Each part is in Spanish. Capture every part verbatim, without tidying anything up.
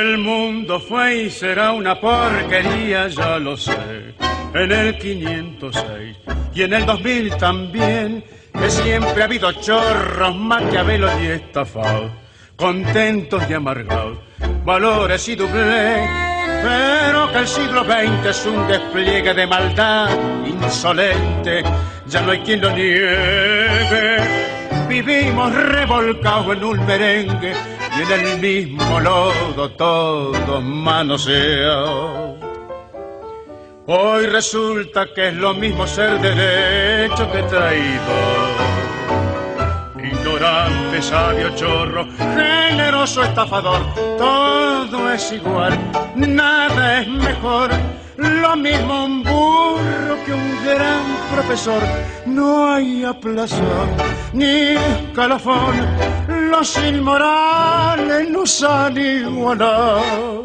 El mundo fue y será una porquería, ya lo sé. En el quinientos seis y en el dos mil también, que siempre ha habido chorros, maquiavelos y estafados, contentos y amargados, valores y doblez. Pero que el siglo veinte es un despliegue de maldad insolente, ya no hay quien lo niegue. Vivimos revolcados en un merengue y en el mismo lodo todos manoseados. Hoy resulta que es lo mismo ser derecho que traidor, ignorante, sabio, chorro, generoso, estafador. Todo es igual, nada es mejor, lo mismo un burro que un gran profesor. No hay aplazón ni escalafón, los inmorales nos han igualado.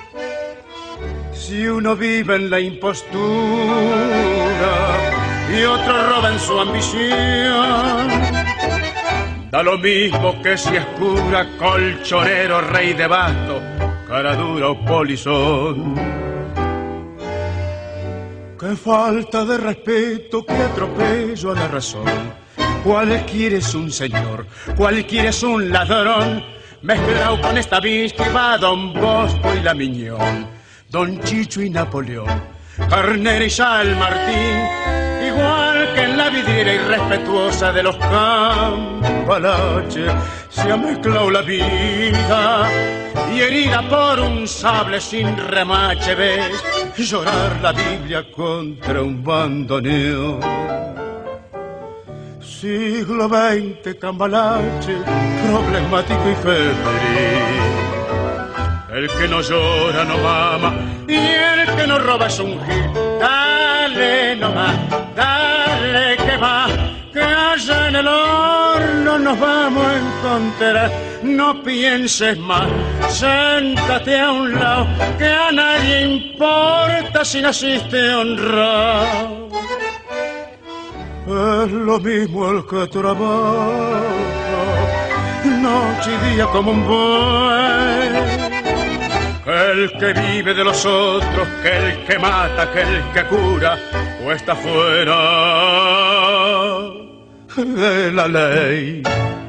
Si uno vive en la impostura y otro roba en su ambición, da lo mismo que si es cura, colchonero, rey de basto, cara dura o polizón. Qué falta de respeto, qué atropello a la razón. Cualquiera es un señor, cualquiera es un ladrón, mezclado con esta que va Don Bosco y la Miñón, Don Chicho y Napoleón, Carnera y San Martín, igual que en la vidriera irrespetuosa de los Cambalaches, se ha mezclado la vida y herida por un sable sin remache ves llorar la Biblia contra un bandoneón. Siglo veinte, Cambalache, problemático y febril. El que no llora no mama y el que no roba es un gil. Dale nomás, dale que va, que allá en el horno nos vamos a encontrar. No pienses más, séntate a un lado, que a nadie importa si naciste honrado. Es lo mismo el que trabaja noche y día como un buey, el que vive de los otros, que el que mata, que el que cura, o está fuera de la ley.